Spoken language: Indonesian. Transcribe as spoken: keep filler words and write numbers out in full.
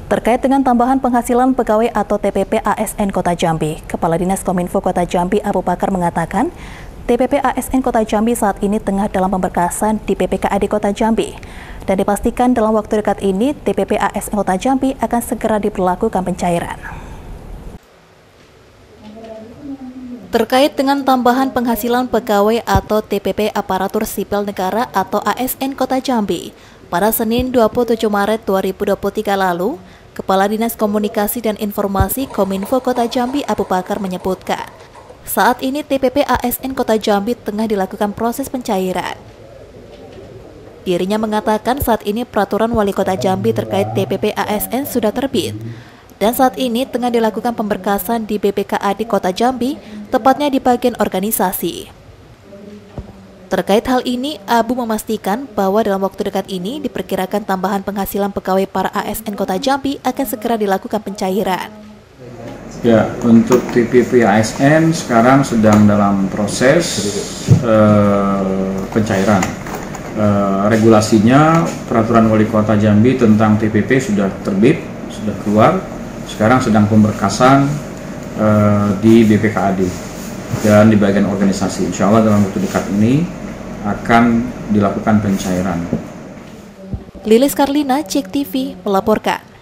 Terkait dengan tambahan penghasilan pegawai atau T P P A S N Kota Jambi, Kepala Dinas Kominfo Kota Jambi Abu Bakar mengatakan, T P P A S N Kota Jambi saat ini tengah dalam pemberkasan di B P K A D Kota Jambi. Dan dipastikan dalam waktu dekat ini, T P P A S N Kota Jambi akan segera diberlakukan pencairan. Terkait dengan tambahan penghasilan pegawai atau T P P Aparatur Sipil Negara atau A S N Kota Jambi, pada Senin dua puluh tujuh Maret dua ribu dua puluh tiga lalu, Kepala Dinas Komunikasi dan Informasi Kominfo Kota Jambi Abu Bakar menyebutkan, saat ini T P P A S N Kota Jambi tengah dilakukan proses pencairan. Dirinya mengatakan saat ini peraturan Wali Kota Jambi terkait T P P A S N sudah terbit, dan saat ini tengah dilakukan pemberkasan di B P K A D Kota Jambi, tepatnya di bagian organisasi. Terkait hal ini, Abu memastikan bahwa dalam waktu dekat ini diperkirakan tambahan penghasilan pegawai para A S N Kota Jambi akan segera dilakukan pencairan. Ya, untuk T P P A S N sekarang sedang dalam proses uh, pencairan. Uh, regulasinya, peraturan Wali Kota Jambi tentang T P P sudah terbit, sudah keluar. Sekarang sedang pemberkasan uh, di B P K A D dan di bagian organisasi. Insya Allah dalam waktu dekat ini akan dilakukan pencairan. Lilis Karlina, Cek T V melaporkan.